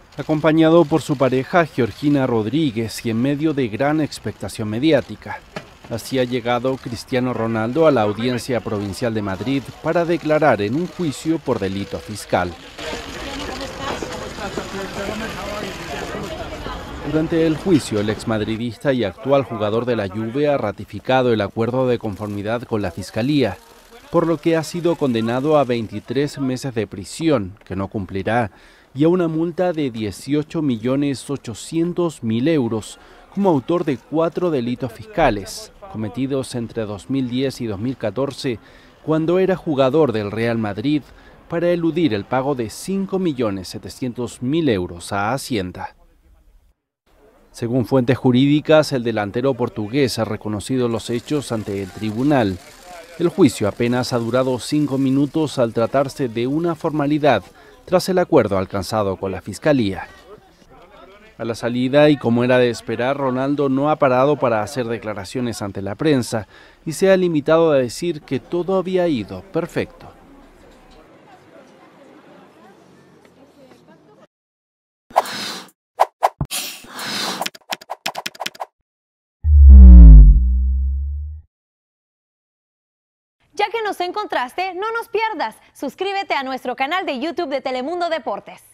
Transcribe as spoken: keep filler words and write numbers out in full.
acompañado por su pareja Georgina Rodríguez y en medio de gran expectación mediática. Así ha llegado Cristiano Ronaldo a la Audiencia Provincial de Madrid para declarar en un juicio por delito fiscal. Durante el juicio, el exmadridista y actual jugador de la Juve ha ratificado el acuerdo de conformidad con la Fiscalía, por lo que ha sido condenado a veintitrés meses de prisión, que no cumplirá, y a una multa de dieciocho millones ochocientos mil euros como autor de cuatro delitos fiscales, cometidos entre dos mil diez y dos mil catorce, cuando era jugador del Real Madrid, para eludir el pago de cinco millones setecientos mil euros a Hacienda. Según fuentes jurídicas, el delantero portugués ha reconocido los hechos ante el tribunal. El juicio apenas ha durado cinco minutos al tratarse de una formalidad tras el acuerdo alcanzado con la Fiscalía. A la salida, y como era de esperar, Ronaldo no ha parado para hacer declaraciones ante la prensa y se ha limitado a decir que todo había ido perfecto. Ya que nos encontraste, no nos pierdas. Suscríbete a nuestro canal de YouTube de Telemundo Deportes.